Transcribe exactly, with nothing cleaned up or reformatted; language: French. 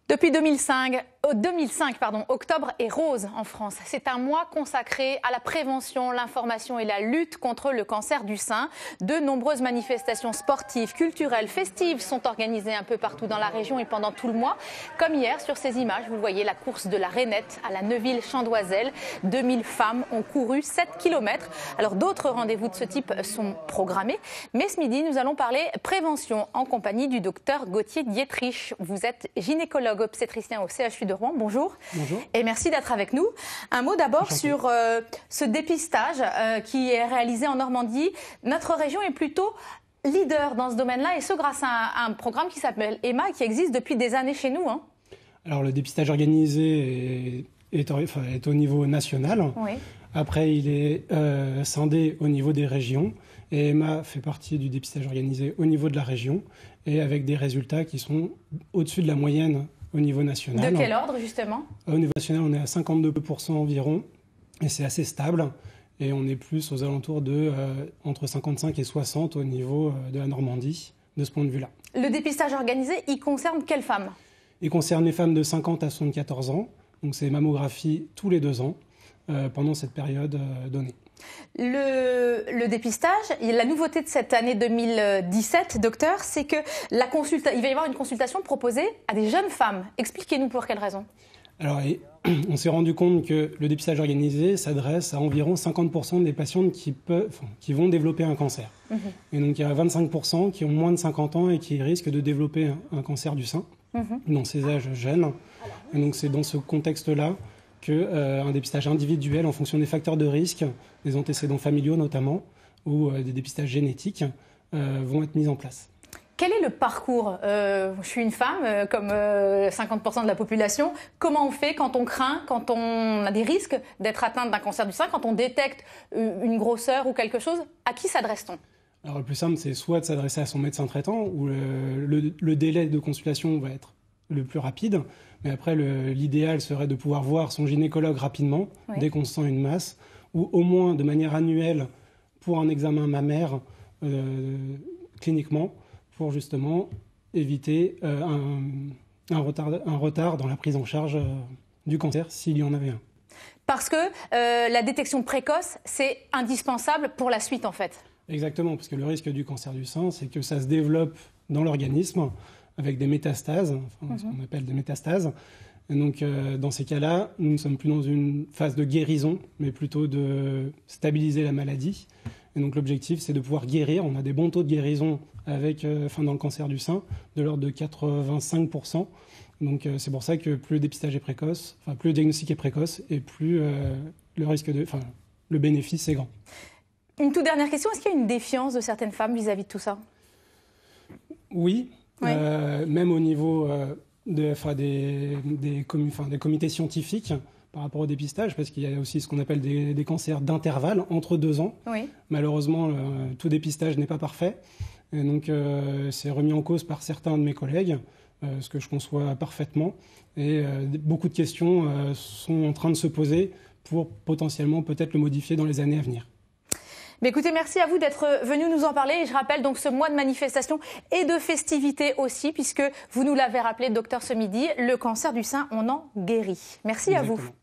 Depuis deux mille cinq, oh, deux mille cinq pardon, octobre est rose en France. C'est un mois consacré à la prévention, l'information et la lutte contre le cancer du sein. De nombreuses manifestations sportives, culturelles, festives sont organisées un peu partout dans la région et pendant tout le mois. Comme hier, sur ces images, vous voyez la course de la Rainette à la Neuville-Chandoiselle. deux mille femmes ont couru sept kilomètres. Alors d'autres rendez-vous de ce type sont programmés. Mais ce midi, nous allons parler prévention en compagnie du docteur Gauthier Dietrich. Vous êtes gynécologue obstétricien au C H U de Rouen. Bonjour. Bonjour. Et merci d'être avec nous. Un mot d'abord sur euh, ce dépistage euh, qui est réalisé en Normandie. Notre région est plutôt leader dans ce domaine-là, et ce grâce à un, à un programme qui s'appelle E M A, qui existe depuis des années chez nous. Hein. Alors le dépistage organisé est, est, enfin, est au niveau national. Oui. Après, il est euh, scindé au niveau des régions. Et E M A fait partie du dépistage organisé au niveau de la région, et avec des résultats qui sont au-dessus de la moyenne au niveau national. De quel ordre, justement? Au niveau national, on est à cinquante-deux pour cent environ, et c'est assez stable. Et on est plus aux alentours de euh, entre cinquante-cinq et soixante au niveau euh, de la Normandie, de ce point de vue-là. Le dépistage organisé, il concerne quelles femmes? Il concerne les femmes de cinquante à soixante-quatorze ans, donc c'est mammographie tous les deux ans, euh, pendant cette période euh, donnée. Le, le dépistage, la nouveauté de cette année deux mille dix-sept, docteur, c'est que la consulta- il va y avoir une consultation proposée à des jeunes femmes. Expliquez-nous pour quelles raisons. Alors, on s'est rendu compte que le dépistage organisé s'adresse à environ cinquante pour cent des patientes qui, peuvent, enfin, qui vont développer un cancer. Mmh. Et donc, il y a vingt-cinq pour cent qui ont moins de cinquante ans et qui risquent de développer un, un cancer du sein mmh. dans ces âges jeunes. Et donc, c'est dans ce contexte-là qu'un euh, dépistage individuel en fonction des facteurs de risque, des antécédents familiaux notamment, ou euh, des dépistages génétiques, euh, vont être mis en place. Quel est le parcours? euh, Je suis une femme, euh, comme euh, cinquante pour cent de la population. Comment on fait quand on craint, quand on a des risques d'être atteinte d'un cancer du sein, quand on détecte une grosseur ou quelque chose? À qui s'adresse-t-on? Alors le plus simple, c'est soit de s'adresser à son médecin traitant, où le, le, le délai de consultation va être le plus rapide. Mais après, le, l'idéal serait de pouvoir voir son gynécologue rapidement, oui. dès qu'on sent une masse, ou au moins de manière annuelle pour un examen mammaire euh, cliniquement, pour justement éviter euh, un, un, retard, un retard dans la prise en charge euh, du cancer, s'il y en avait un. Parce que euh, la détection précoce, c'est indispensable pour la suite, en fait. Exactement, parce que le risque du cancer du sein, c'est que ça se développe dans l'organisme, avec des métastases, enfin, mm-hmm. ce qu'on appelle des métastases. Et donc, euh, dans ces cas-là, nous ne sommes plus dans une phase de guérison, mais plutôt de stabiliser la maladie. Et donc, l'objectif, c'est de pouvoir guérir. On a des bons taux de guérison avec, euh, enfin, dans le cancer du sein, de l'ordre de quatre-vingt-cinq pour cent. Donc, euh, c'est pour ça que plus le dépistage est précoce, enfin, plus le diagnostic est précoce, et plus euh, le risque de, enfin, le bénéfice est grand. Une toute dernière question, est-ce qu'il y a une défiance de certaines femmes vis-à-vis de tout ça? Oui. Oui. Euh, même au niveau euh, de, enfin, des, des, com- enfin, des comités scientifiques par rapport au dépistage, parce qu'il y a aussi ce qu'on appelle des, des cancers d'intervalle entre deux ans. Oui. Malheureusement, euh, tout dépistage n'est pas parfait. Et donc, euh, c'est remis en cause par certains de mes collègues, euh, ce que je conçois parfaitement. Et euh, beaucoup de questions euh, sont en train de se poser pour potentiellement peut-être le modifier dans les années à venir. Mais écoutez, merci à vous d'être venu nous en parler. Et je rappelle donc ce mois de manifestation et de festivités aussi, puisque vous nous l'avez rappelé, docteur, ce midi, le cancer du sein, on en guérit. Merci. Exactement. À vous.